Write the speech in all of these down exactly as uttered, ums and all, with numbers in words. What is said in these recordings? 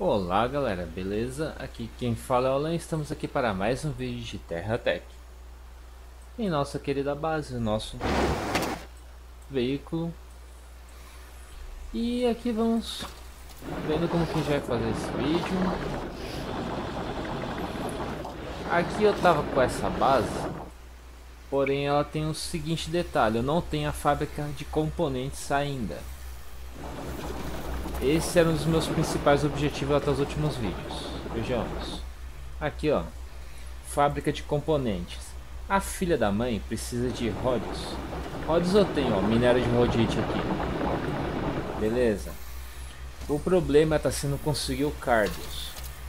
Olá galera, beleza? Aqui quem fala é o Alan, estamos aqui para mais um vídeo de TerraTech. Em nossa querida base, nosso veículo. E aqui vamos vendo como que a gente vai fazer esse vídeo. Aqui eu tava com essa base, porém ela tem o seguinte detalhe, eu não tenho a fábrica de componentes ainda. Esse era um dos meus principais objetivos até os últimos vídeos. Vejamos. Aqui ó, fábrica de componentes. A filha da mãe precisa de ródios. Ródios eu tenho, ó, minério de rodite aqui. Beleza. O problema está sendo conseguir o Cardios.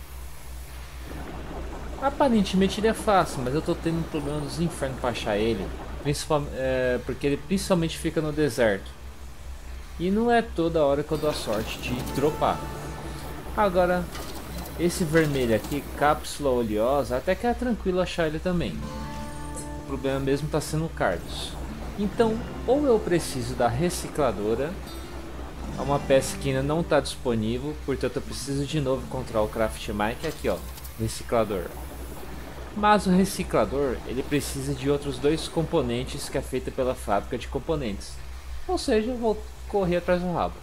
Aparentemente ele é fácil, mas eu tô tendo um problema dos infernos para achar ele. Principalmente, é, porque ele principalmente fica no deserto. E não é toda hora que eu dou a sorte de dropar. Agora, esse vermelho aqui, cápsula oleosa, até que é tranquilo achar ele também. O problema mesmo está sendo o Cardios. Então, ou eu preciso da recicladora, é uma peça que ainda não está disponível, portanto eu preciso de novo encontrar o Craft Mike aqui, ó, reciclador. Mas o reciclador, ele precisa de outros dois componentes que é feita pela fábrica de componentes. Ou seja, eu vou correr atrás do rabo.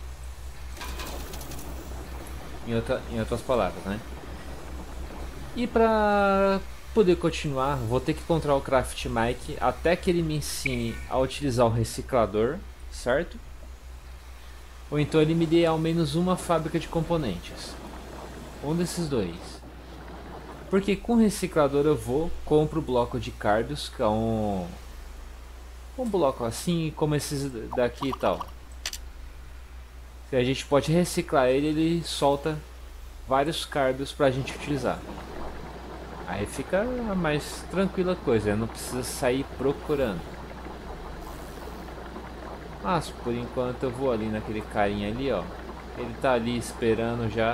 Em, outra, em outras palavras, né? E para poder continuar, vou ter que encontrar o Craft Mike até que ele me ensine a utilizar o reciclador, certo? Ou então ele me dê ao menos uma fábrica de componentes. Um desses dois. Porque com o reciclador eu vou, compro o bloco de Cardios, que é um, um bloco assim como esses daqui e tal. Se a gente pode reciclar ele, ele solta vários Cardios para a gente utilizar. Aí fica a mais tranquila coisa, não precisa sair procurando. Mas por enquanto eu vou ali naquele carinha ali, ó. Ele tá ali esperando já.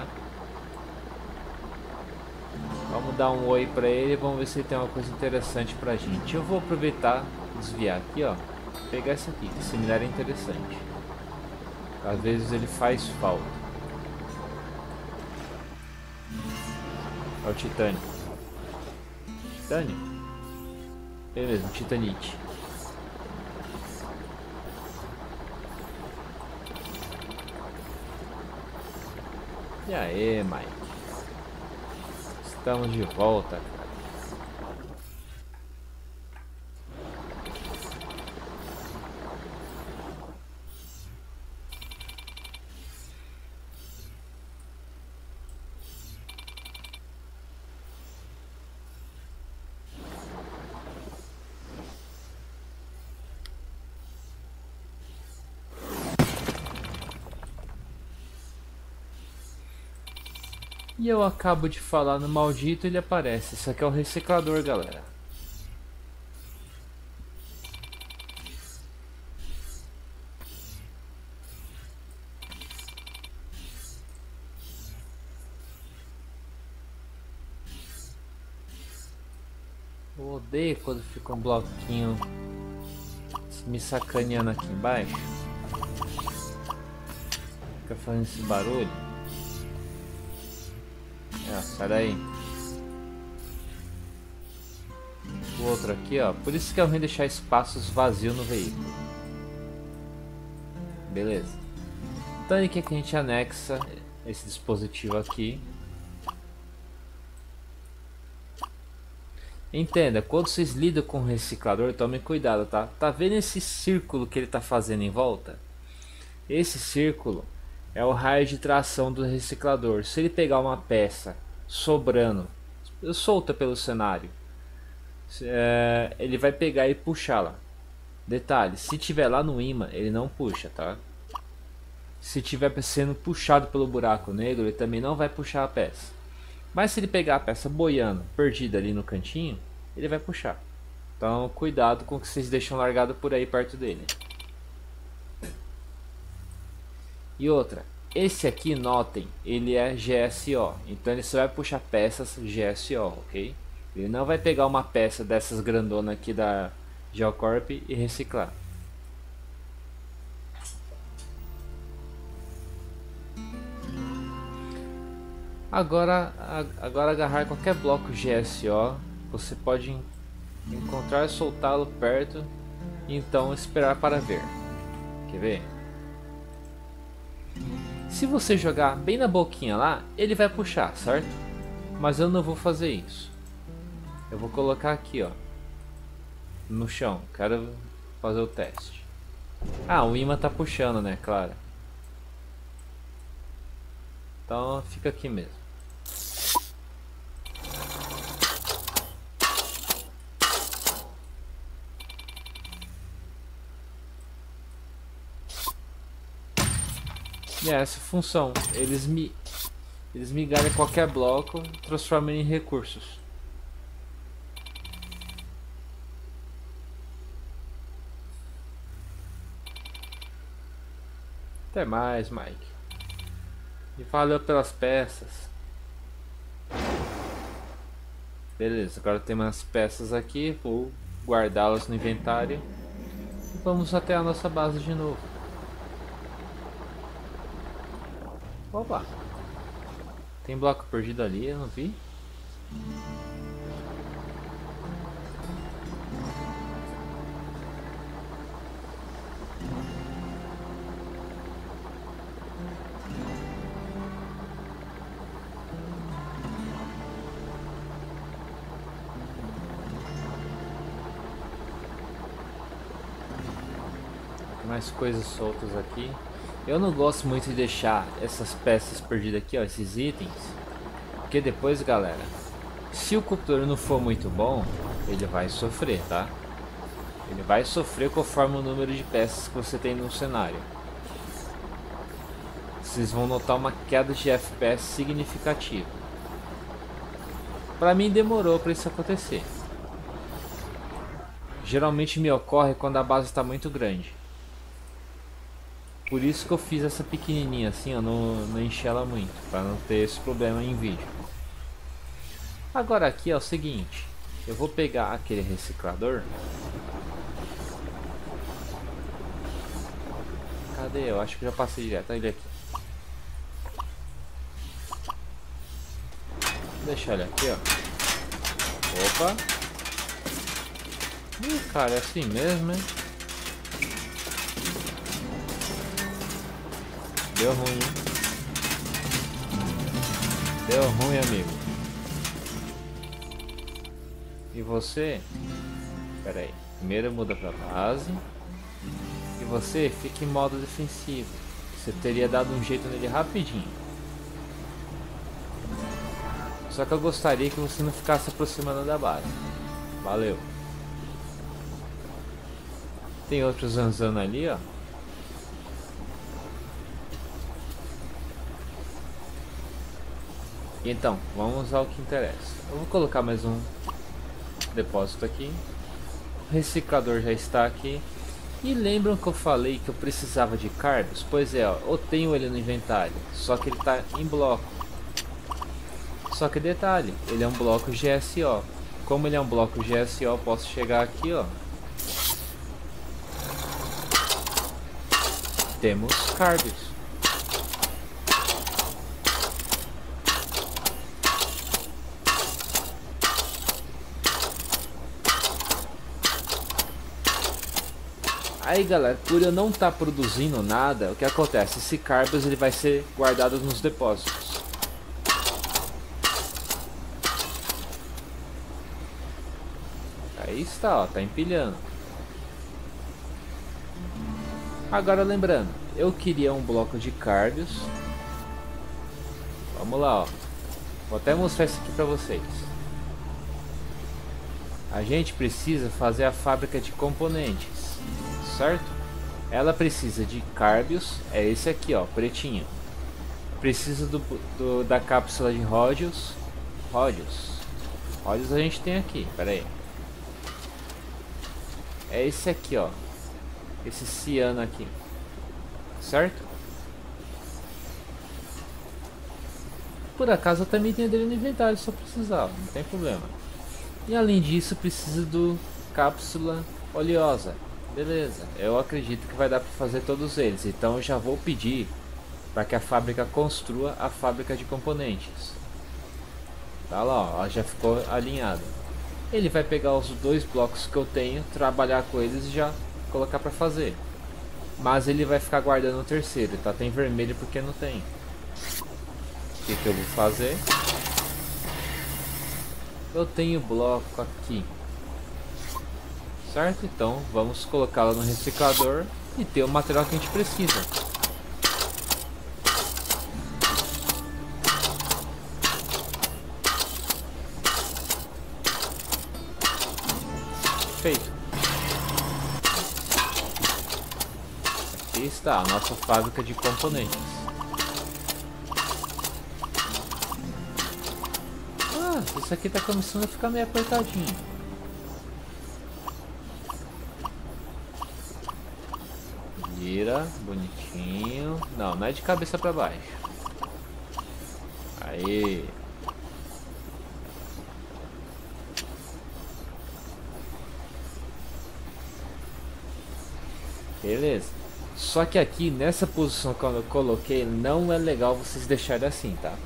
Vamos dar um oi pra ele, vamos ver se ele tem uma coisa interessante pra gente. Eu vou aproveitar, desviar aqui, ó. Pegar esse aqui, que esse minério é interessante. Às vezes ele faz falta. É o titânio. Titânio? Beleza, titanite. E aí, Mike? Estamos de volta, cara. E eu acabo de falar no maldito, ele aparece. Isso aqui é o reciclador, galera. Eu odeio quando fica um bloquinho me sacaneando aqui embaixo. Fica fazendo esse barulho. É, sai daí. O outro aqui, ó. Por isso que é ruim deixar espaços vazios no veículo. Beleza. Então aqui que a gente anexa esse dispositivo aqui. Entenda, quando vocês lidam com o reciclador, tomem cuidado, tá? Tá vendo esse círculo que ele tá fazendo em volta? Esse círculo é o raio de tração do reciclador. Se ele pegar uma peça sobrando, solta pelo cenário, é, ele vai pegar e puxá-la. Detalhe, se tiver lá no ímã, ele não puxa, tá? Se tiver sendo puxado pelo buraco negro, ele também não vai puxar a peça. Mas se ele pegar a peça boiando, perdida ali no cantinho, ele vai puxar. Então cuidado com o que vocês deixam largado por aí perto dele. E outra, esse aqui, notem, ele é G S O. Então ele só vai puxar peças G S O, ok? Ele não vai pegar uma peça dessas grandonas aqui da Geocorp e reciclar. Agora, a- agora agarrar qualquer bloco G S O, você pode en- encontrar e soltá-lo perto e então esperar para ver. Quer ver? Se você jogar bem na boquinha lá, ele vai puxar, certo? Mas eu não vou fazer isso. Eu vou colocar aqui, ó, no chão. Quero fazer o teste. Ah, o imã tá puxando, né? Claro. Então fica aqui mesmo. E é essa a função. Eles me eles migrarem qualquer bloco, transformam em recursos. Até mais, Mike. E valeu pelas peças. Beleza, agora tem umas peças aqui. Vou guardá-las no inventário. E vamos até a nossa base de novo. Opa! Tem bloco perdido ali, eu não vi. Mais coisas soltas aqui. Eu não gosto muito de deixar essas peças perdidas aqui, ó, esses itens, porque depois, galera, se o computador não for muito bom, ele vai sofrer, tá? Ele vai sofrer conforme o número de peças que você tem no cenário. Vocês vão notar uma queda de F P S significativa. Para mim demorou para isso acontecer. Geralmente me ocorre quando a base está muito grande. Por isso que eu fiz essa pequenininha assim, ó, não, não enchi ela muito, para não ter esse problema em vídeo. Agora aqui é o seguinte, eu vou pegar aquele reciclador. Cadê? Eu acho que já passei direto, olha ele aqui. Vou deixar ele aqui, ó. Opa! Ih, cara, é assim mesmo, hein? Deu ruim, hein? Deu ruim, amigo. E você? Pera aí. Primeiro muda pra base. E você fica em modo defensivo. Você teria dado um jeito nele rapidinho. Só que eu gostaria que você não ficasse aproximando da base. Valeu. Tem outros zanzando ali, ó. Então, vamos ao que interessa. Eu vou colocar mais um depósito aqui. O reciclador já está aqui. E lembram que eu falei que eu precisava de cards? Pois é, ó, eu tenho ele no inventário, só que ele está em bloco. Só que detalhe, ele é um bloco G S O. Como ele é um bloco G S O, eu posso chegar aqui, ó. Temos cards. Aí galera, por eu não estar tá produzindo nada, o que acontece? Esse Carbos ele vai ser guardado nos depósitos. Aí está, ó, tá empilhando. Agora lembrando, eu queria um bloco de Carbos. Vamos lá, ó. Vou até mostrar isso aqui pra vocês. A gente precisa fazer a fábrica de componentes. Certo? Ela precisa de Carbios, é esse aqui, ó, pretinho. Precisa do, do da cápsula de Ródios. Ródios. Ródios a gente tem aqui, pera aí. É esse aqui, ó. Esse ciano aqui. Certo? Por acaso eu também tenho dele no inventário, só precisar, não tem problema. E além disso, precisa do cápsula oleosa. Beleza, eu acredito que vai dar para fazer todos eles, então eu já vou pedir para que a fábrica construa a fábrica de componentes. Tá lá, ó, já ficou alinhado. Ele vai pegar os dois blocos que eu tenho, trabalhar com eles e já colocar para fazer. Mas ele vai ficar guardando o terceiro, tá? Tem vermelho porque não tem. O que, que eu vou fazer? Eu tenho bloco aqui, certo? Então vamos colocá-lo no reciclador e ter o material que a gente precisa. Feito. Aqui está a nossa fábrica de componentes. Ah, isso aqui está começando a ficar meio apertadinho. Vira, bonitinho. Não, não é de cabeça para baixo. Aí. Beleza. Só que aqui nessa posição que eu coloquei não é legal vocês deixarem assim, tá?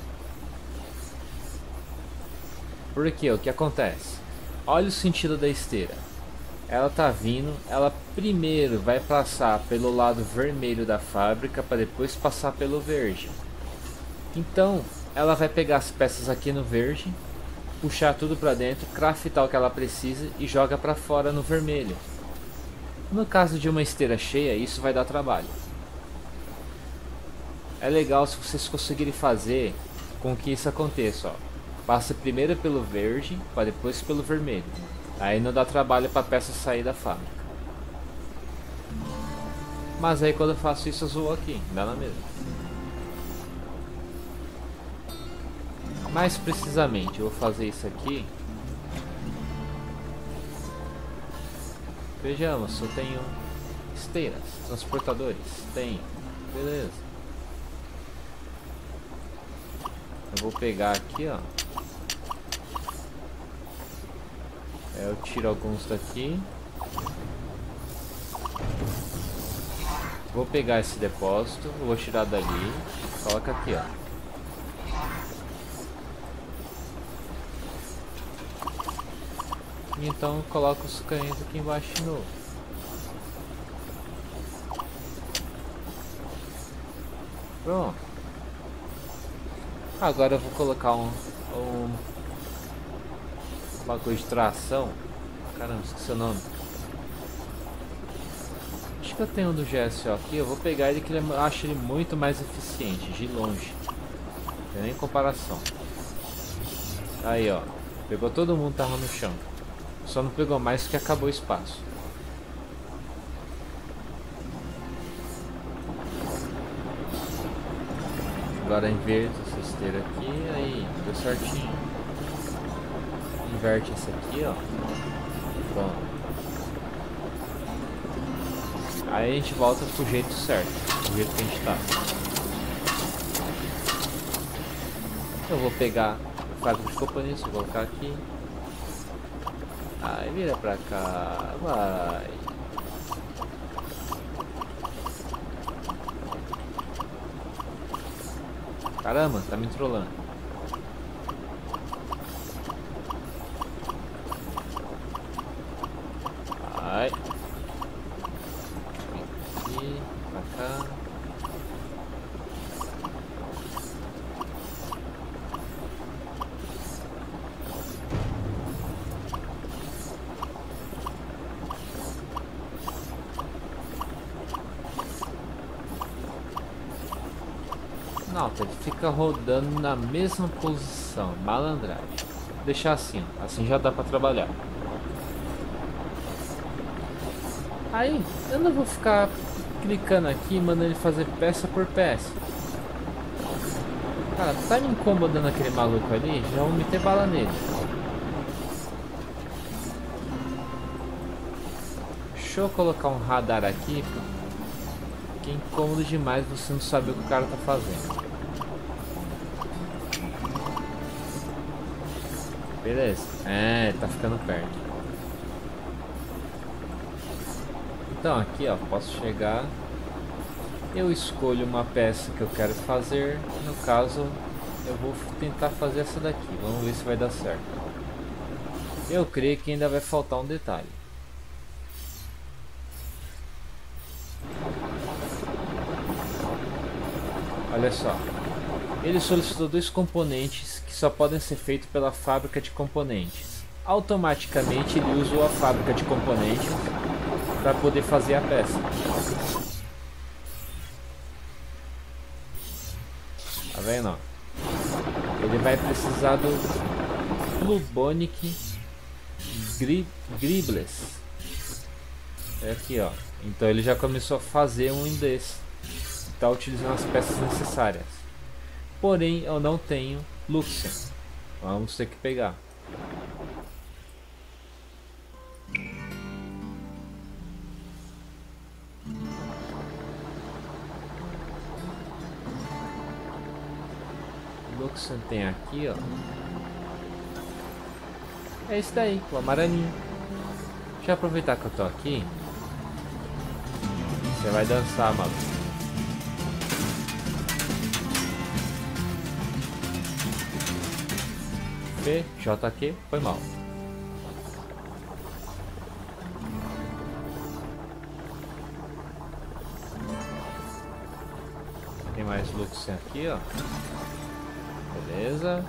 Porque o que acontece? Olha o sentido da esteira. Ela tá vindo, ela primeiro vai passar pelo lado vermelho da fábrica para depois passar pelo verde. Então, ela vai pegar as peças aqui no verde, puxar tudo para dentro, craftar o que ela precisa e joga para fora no vermelho. No caso de uma esteira cheia, isso vai dar trabalho. É legal se vocês conseguirem fazer com que isso aconteça, ó. Passa primeiro pelo verde, para depois pelo vermelho. Aí não dá trabalho para a peça sair da fábrica. Mas aí quando eu faço isso eu zoo aqui, dá na mesma. Mais precisamente, eu vou fazer isso aqui. Vejamos, se eu tenho esteiras, transportadores. Tem, beleza. Eu vou pegar aqui, ó. Eu tiro alguns daqui. Vou pegar esse depósito, vou tirar dali, coloca aqui, ó. E então coloco os canhões aqui embaixo de novo. Pronto. Agora eu vou colocar um, um bagulho de tração. Caramba, esqueci o nome. Acho que eu tenho um do G S O aqui. Eu vou pegar ele que eu acho ele muito mais eficiente, de longe. Não tem nem comparação. Aí, ó. Pegou todo mundo que tava no chão. Só não pegou mais que acabou o espaço. Agora inverto essa esteira aqui. Aí, deu certinho. Inverte esse aqui, ó. Pronto. Aí a gente volta pro jeito certo, do jeito que a gente tá. Eu vou pegar o fábrica de componentes, vou colocar aqui. Aí vira pra cá, vai. Caramba, tá me trolando. Vai. Aqui, pra cá. Não, ele fica rodando na mesma posição, malandragem. Vou deixar assim, ó. Assim já dá pra trabalhar. Aí, eu não vou ficar clicando aqui e mandando ele fazer peça por peça. Cara, tá me incomodando aquele maluco ali? Já vou meter bala nele. Deixa eu colocar um radar aqui, porque é incômodo demais você não saber o que o cara tá fazendo. Beleza. É, tá ficando perto. Então aqui, ó, posso chegar. Eu escolho uma peça que eu quero fazer. No caso, eu vou tentar fazer essa daqui. Vamos ver se vai dar certo. Eu creio que ainda vai faltar um detalhe. Olha só. Ele solicitou dois componentes que só podem ser feitos pela fábrica de componentes. Automaticamente ele usa a fábrica de componentes para poder fazer a peça. Tá vendo? Ó? Ele vai precisar do Plubonic Gribless. É aqui, ó. Então ele já começou a fazer um desses. Está utilizando as peças necessárias. Porém, eu não tenho Luxem. Vamos ter que pegar. Luxem tem aqui, ó. É esse daí, o amarelinho. Deixa eu aproveitar que eu tô aqui. Você vai dançar, maluco. P J Q foi mal. Tem mais Luxem aqui, ó. Beleza.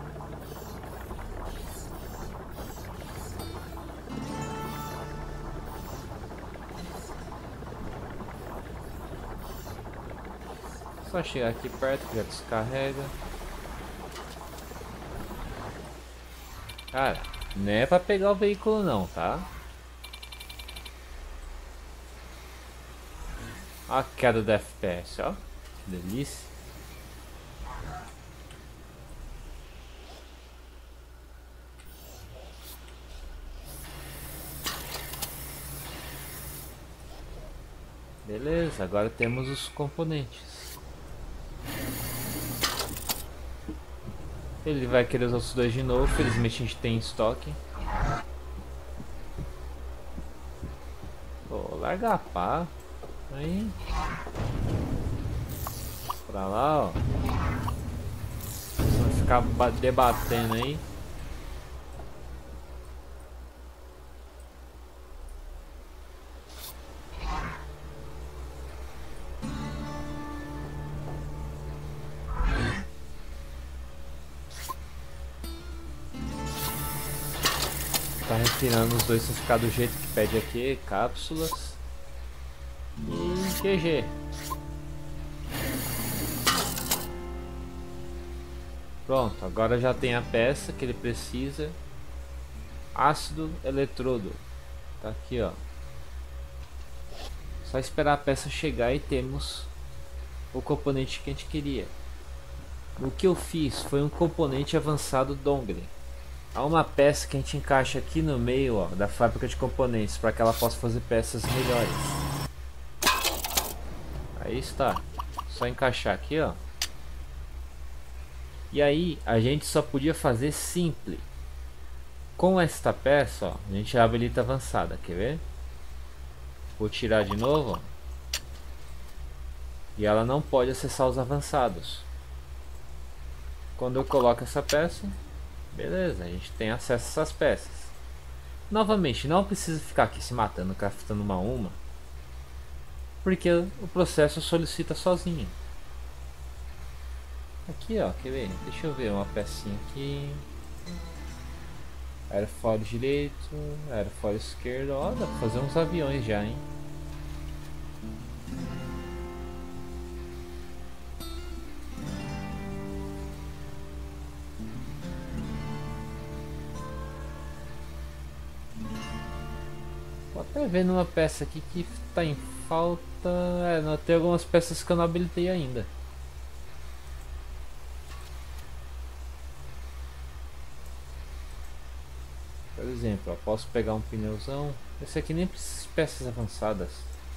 Só chegar aqui perto que já descarrega. Cara, não é pra pegar o veículo não, tá? A queda do F P S, ó. Que delícia. Beleza, agora temos os componentes. Ele vai querer os outros dois de novo, felizmente a gente tem em estoque. Pô, larga a pá. Aí. Pra lá, ó. Vocês vão ficar debatendo aí. Tá refinando os dois pra ficar do jeito que pede aqui, cápsulas e Q G. Pronto, agora já tem a peça que ele precisa. Ácido eletrodo. Tá aqui, ó. Só esperar a peça chegar e temos o componente que a gente queria. O que eu fiz foi um componente avançado dongle. Há uma peça que a gente encaixa aqui no meio, ó, da fábrica de componentes para que ela possa fazer peças melhores. Aí está. Só encaixar aqui, ó. E aí a gente só podia fazer simples. Com esta peça, ó, a gente habilita avançada, quer ver? Vou tirar de novo, ó. E ela não pode acessar os avançados. Quando eu coloco essa peça, beleza, a gente tem acesso a essas peças. Novamente, não precisa ficar aqui se matando, craftando uma a uma, porque o processo solicita sozinho. Aqui, ó, quer ver? Deixa eu ver uma pecinha aqui. Aerofólio direito, aerofólio esquerdo. Ó, dá pra fazer uns aviões já, hein? Vou até ver numa peça aqui que tá em falta. É, não, tem algumas peças que eu não habilitei ainda. Por exemplo, eu posso pegar um pneuzão. Esse aqui nem precisa de peças avançadas.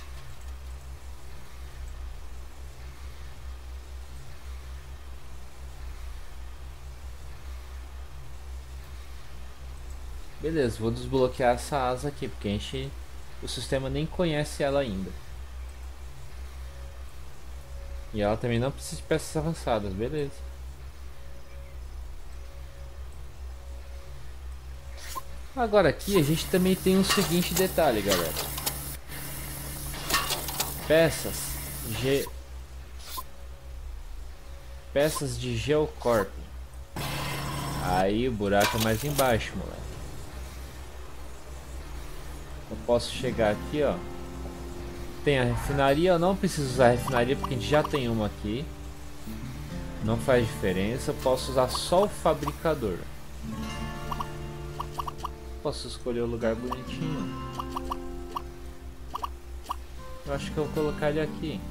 Beleza, vou desbloquear essa asa aqui, porque a gente, o sistema nem conhece ela ainda. E ela também não precisa de peças avançadas, beleza. Agora aqui a gente também tem um seguinte detalhe, galera. Peças G... Peças de Geocorp. Aí o buraco é mais embaixo, moleque. Eu posso chegar aqui, ó. Tem a refinaria, eu não preciso usar a refinaria porque a gente já tem uma aqui. Não faz diferença, eu posso usar só o fabricador. Posso escolher o lugar bonitinho. Eu acho que eu vou colocar ele aqui.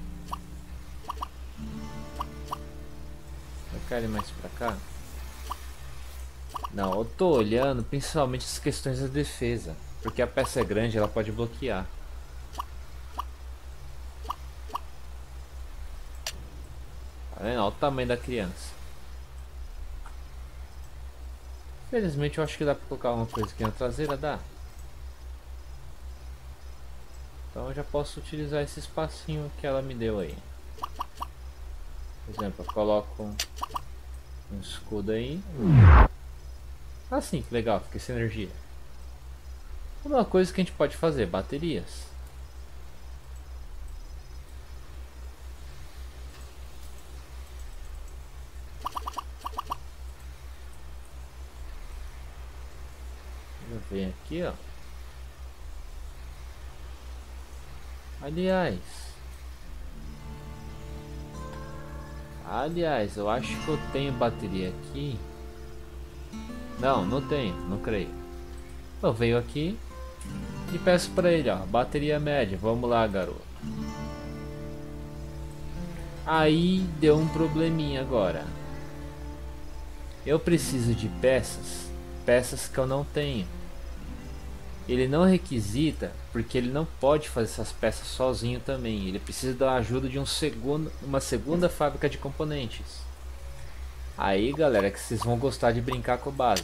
Vou colocar ele mais pra cá. Não, eu tô olhando principalmente as questões da defesa. Porque a peça é grande, ela pode bloquear. Tá vendo? Olha o tamanho da criança. Felizmente eu acho que dá pra colocar uma coisa aqui na traseira, dá. Então eu já posso utilizar esse espacinho que ela me deu aí. Por exemplo, eu coloco um, um escudo aí. Assim, que legal, fica essa energia. Uma coisa que a gente pode fazer, baterias. Eu venho aqui, ó. Aliás, aliás, eu acho que eu tenho bateria aqui. Não, não tenho, não creio. Eu venho aqui e peço pra ele, ó, bateria média. Vamos lá, garoto. Aí deu um probleminha agora. Eu preciso de peças, peças que eu não tenho. Ele não requisita porque ele não pode fazer essas peças sozinho também. Ele precisa da ajuda de um segundo, uma segunda fábrica de componentes. Aí, galera, que vocês vão gostar de brincar com bases.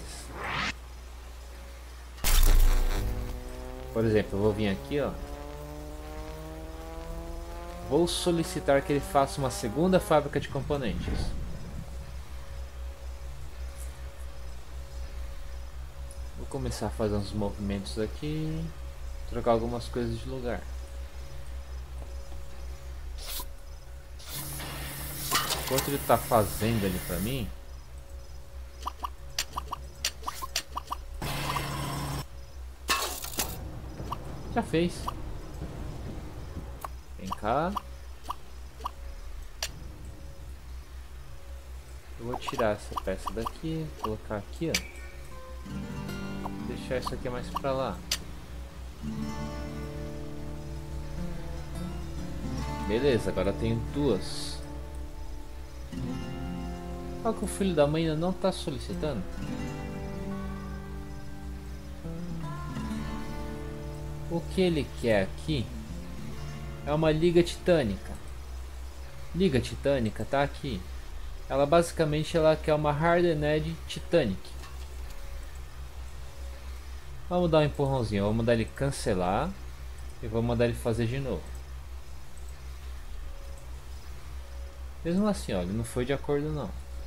Por exemplo, eu vou vir aqui, ó. Vou solicitar que ele faça uma segunda fábrica de componentes. Vou começar a fazer uns movimentos aqui. Trocar algumas coisas de lugar. Enquanto ele está fazendo ali pra mim, já fez. Vem cá. Eu vou tirar essa peça daqui, colocar aqui, ó. Deixar isso aqui mais pra lá. Beleza, agora eu tenho duas. Olha que o filho da mãe ainda não está solicitando. O que ele quer aqui é uma liga titânica. Liga titânica tá aqui. Ela basicamente ela quer uma Hardened Titanic. Vamos dar um empurrãozinho. Vamos mandar ele cancelar e vou mandar ele fazer de novo. Mesmo assim, olha, não foi de acordo não.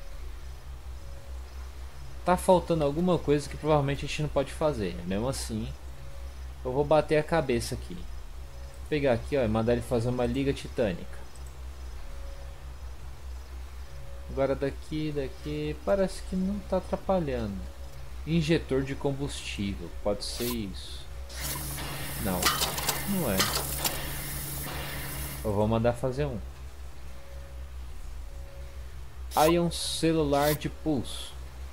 Tá faltando alguma coisa que provavelmente a gente não pode fazer. Mesmo assim, eu vou bater a cabeça aqui. Vou pegar aqui, ó, e mandar ele fazer uma liga titânica. Agora daqui, daqui, parece que não tá atrapalhando. Injetor de combustível, pode ser isso. Não, não é. Eu vou mandar fazer um. Aí um celular de pulso.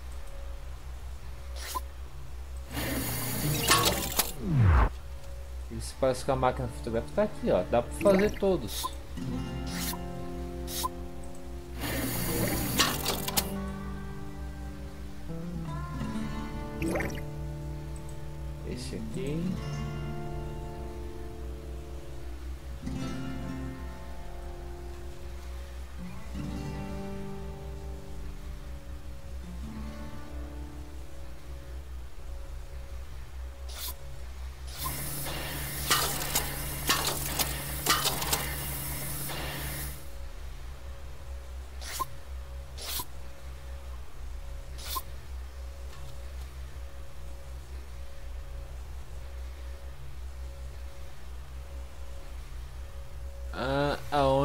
Isso parece que a máquina fotográfica tá aqui, ó. Dá pra fazer todos. Esse aqui.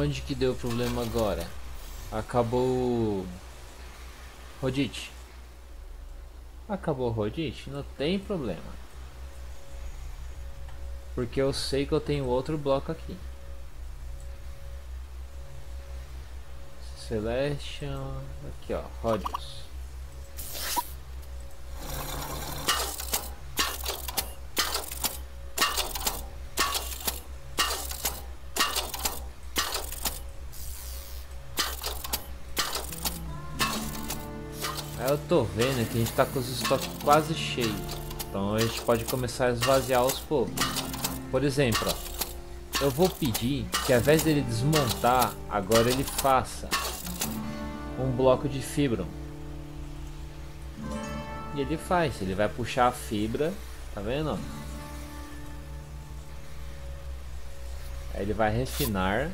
Aonde que deu problema agora? Acabou o rodite. Acabou o rodite? Não tem problema. Porque eu sei que eu tenho outro bloco aqui. Celestial. Aqui ó, Rodius. Eu tô vendo que a gente tá com os estoques quase cheios, então a gente pode começar a esvaziar aos poucos. Por exemplo, ó, eu vou pedir que ao invés dele desmontar, agora ele faça um bloco de fibra. E ele faz, ele vai puxar a fibra, tá vendo? Aí ele vai refinar.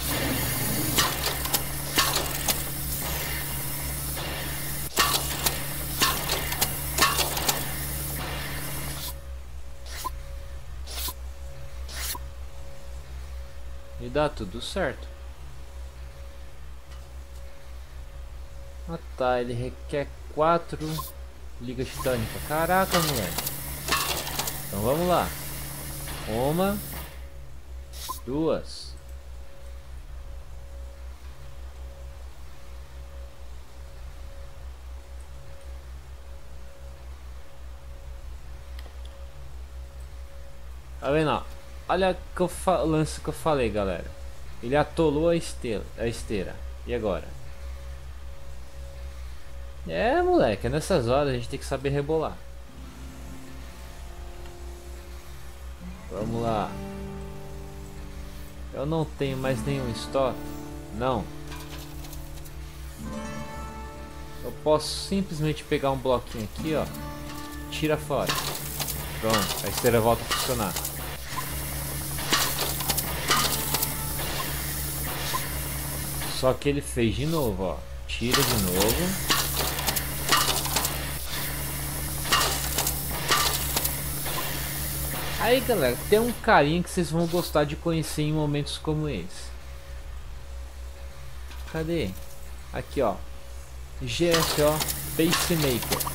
E dá tudo certo. Ah tá, ele requer quatro ligas titânicas. Caraca, moleque. Então vamos lá. Uma, duas. Tá vendo, ó? Olha que eu o lance que eu falei, galera. Ele atolou a esteira, a esteira. E agora? É, moleque, é nessas horas a gente tem que saber rebolar. Vamos lá. Eu não tenho mais nenhum estoque? Não. Eu posso simplesmente pegar um bloquinho aqui, ó. Tira fora. Pronto, a esteira volta a funcionar. Só que ele fez de novo, ó. Tira de novo. Aí, galera, tem um carinha que vocês vão gostar de conhecer em momentos como esse. Cadê? Aqui, ó. G F O Pacemaker.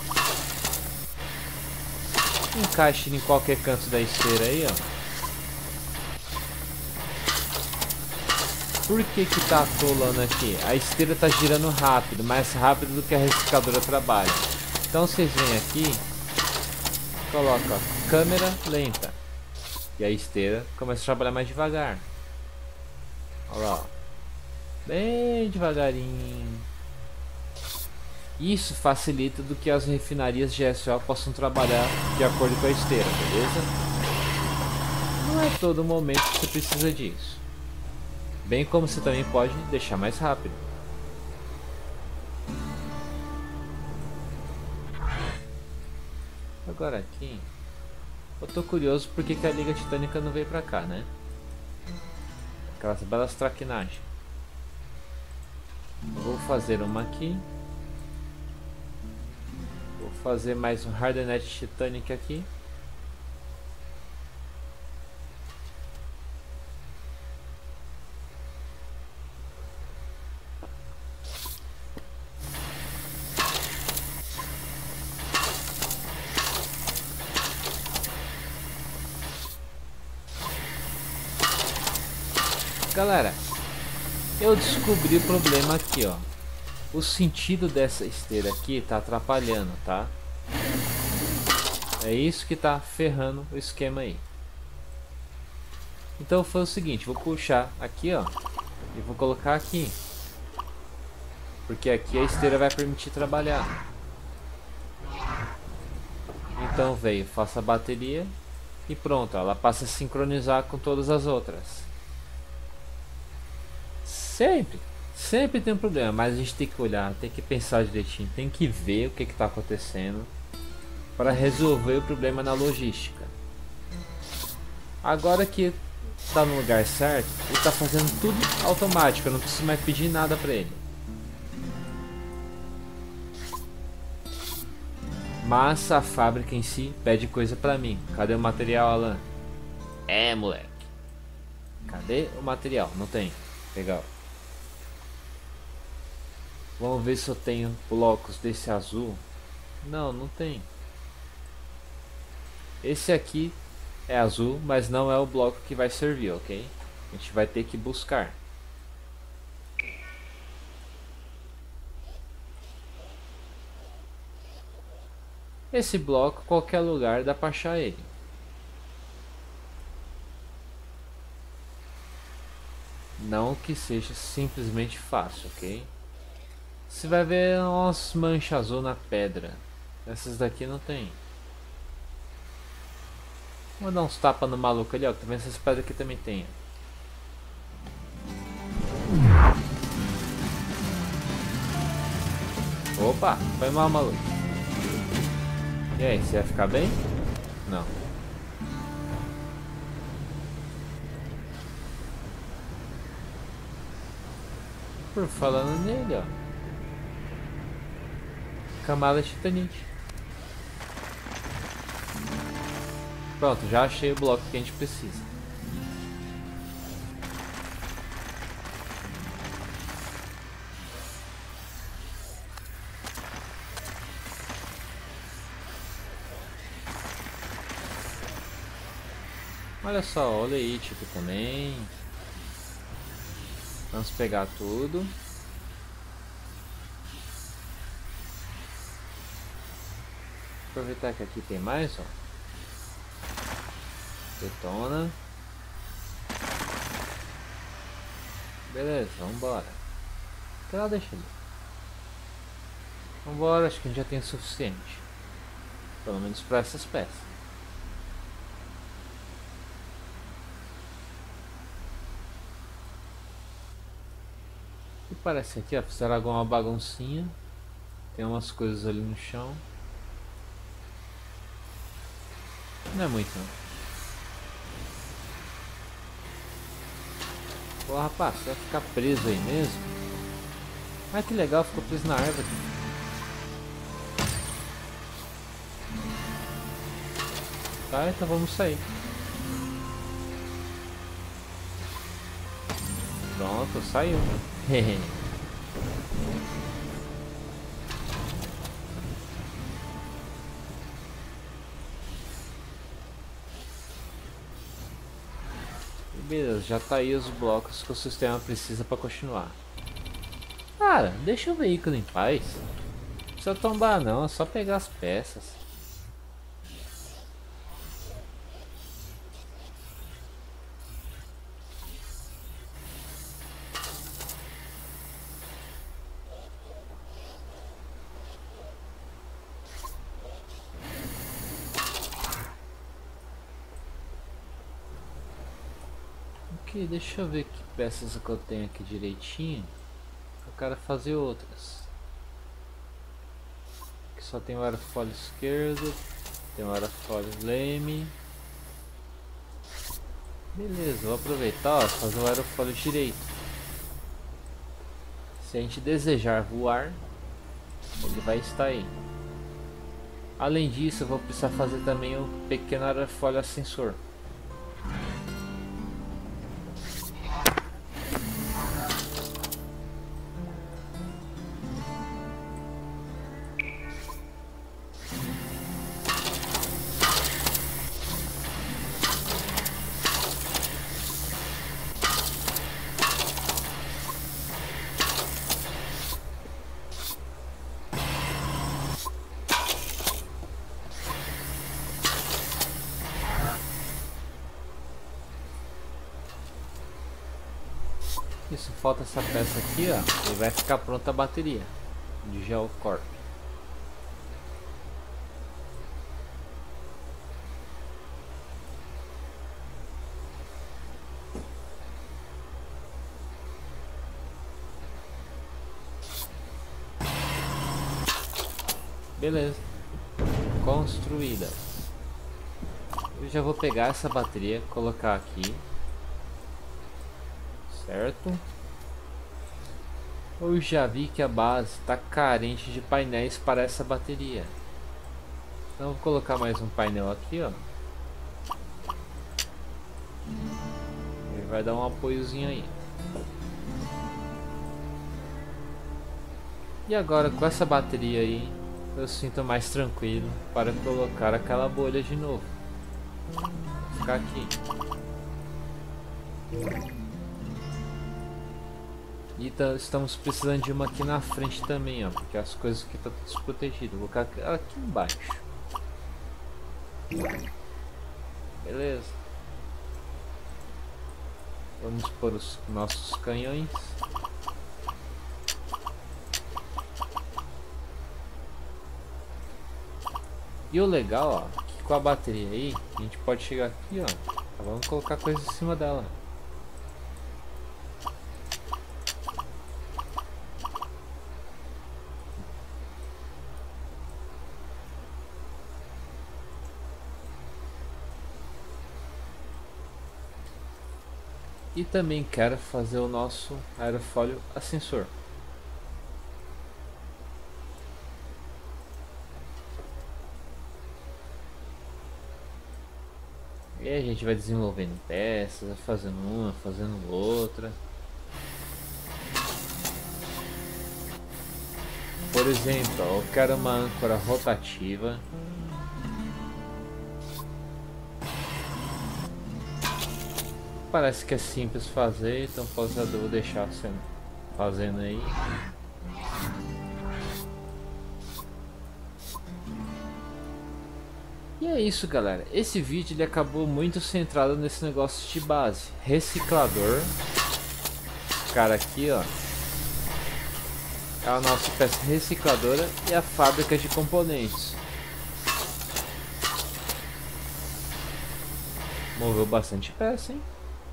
Encaixe em qualquer canto da esteira aí, ó. Por que que tá atolando aqui? A esteira tá girando rápido, mais rápido do que a retificadora trabalha. Então vocês vêm aqui, coloca ó, câmera lenta e a esteira começa a trabalhar mais devagar. Olha lá, ó. Bem devagarinho. Isso facilita do que as refinarias G S O possam trabalhar de acordo com a esteira, beleza? Não é todo momento que você precisa disso. Bem como você também pode deixar mais rápido. Agora aqui, eu tô curioso porque que a liga titânica não veio pra cá, né? Aquelas belas traquinagens. Eu vou fazer uma aqui. Vou fazer mais um Hardened Titanic aqui. Galera, eu descobri o problema aqui, ó. O sentido dessa esteira aqui tá atrapalhando, tá? É isso que tá ferrando o esquema aí. Então foi o seguinte, vou puxar aqui, ó, e vou colocar aqui, porque aqui a esteira vai permitir trabalhar. Então veio, faço a bateria e pronto, ela passa a sincronizar com todas as outras. Sempre, sempre tem um problema, mas a gente tem que olhar, tem que pensar direitinho, tem que ver o que está acontecendo para resolver o problema na logística. Agora que está no lugar certo, ele está fazendo tudo automático, eu não preciso mais pedir nada para ele. Mas a fábrica em si pede coisa para mim. Cadê o material, Alan? É, moleque. Cadê o material? Não tem. Legal. Vamos ver se eu tenho blocos desse azul. Não, não tem. Esse aqui é azul, mas não é o bloco que vai servir, ok? A gente vai ter que buscar. Esse bloco, qualquer lugar dá pra achar ele. Não que seja simplesmente fácil, ok? Você vai ver umas manchas azul na pedra. Essas daqui não tem. Vou dar uns tapas no maluco ali, ó. Tá vendo essas pedras aqui também tem. Opa, foi mal, maluco. E aí, você vai ficar bem? Não. Por falando nele, ó. Camada titanite. Pronto, já achei o bloco que a gente precisa. Olha só, olha aí, tipo, também. Vamos pegar tudo. Aproveitar que aqui tem mais, ó. Detona. Beleza, vambora. Até lá deixa ali. Vambora, acho que a gente já tem o suficiente. Pelo menos para essas peças. E parece aqui, ó, fizeram alguma baguncinha. Tem umas coisas ali no chão. Não é muito não. Pô, rapaz, você vai ficar preso aí mesmo? Ah, que legal, ficou preso na árvore. Tá, então vamos sair. Pronto, saiu. Beleza, já tá aí os blocos que o sistema precisa para continuar. Cara, deixa o veículo em paz. Não precisa tombar não, é só pegar as peças. Ok, deixa eu ver que peças que eu tenho aqui direitinho. Eu quero fazer outras. Aqui só tem o aerofólio esquerdo. Tem o aerofólio leme. Beleza, vou aproveitar e fazer o aerofólio direito. Se a gente desejar voar, ele vai estar aí. Além disso, eu vou precisar fazer também o pequeno aerofólio ascensor. Isso, falta essa peça aqui, ó, e vai ficar pronta a bateria de Geocorp. Beleza, construída. Eu já vou pegar essa bateria, colocar aqui. Certo. Eu já vi que a base está carente de painéis para essa bateria. Então vou colocar mais um painel aqui, ó. Ele vai dar um apoiozinho aí. E agora com essa bateria aí, eu sinto mais tranquilo para colocar aquela bolha de novo. Vou ficar aqui. E tá, estamos precisando de uma aqui na frente também, ó, porque as coisas aqui estão desprotegidas. Vou colocar ela aqui embaixo. Beleza. Vamos pôr os nossos canhões. E o legal, ó, que com a bateria aí, a gente pode chegar aqui, ó. Vamos colocar coisa em cima dela. E também quero fazer o nosso aerofólio ascensor. E aí a gente vai desenvolvendo peças, fazendo uma, fazendo outra. Por exemplo, ó, eu quero uma âncora rotativa. Parece que é simples fazer, então posso vou deixar sendo fazendo aí. E é isso, galera. Esse vídeo ele acabou muito centrado nesse negócio de base, reciclador. Esse cara aqui, ó, é a nossa peça recicladora e a fábrica de componentes. Moveu bastante peça, hein?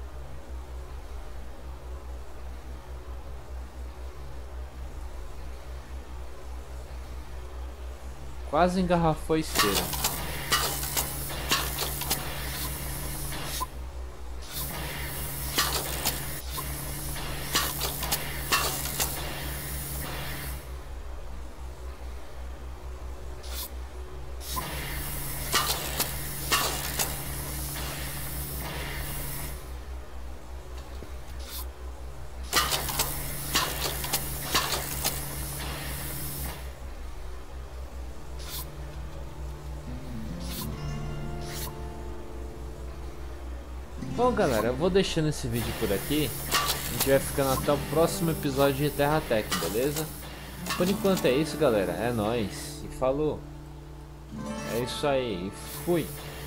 Quase engarrafou a esteira. Bom, galera, eu vou deixando esse vídeo por aqui. A gente vai ficando até o próximo episódio de Terra Tech, beleza? Por enquanto é isso, galera. É nóis. E falou. É isso aí. E fui.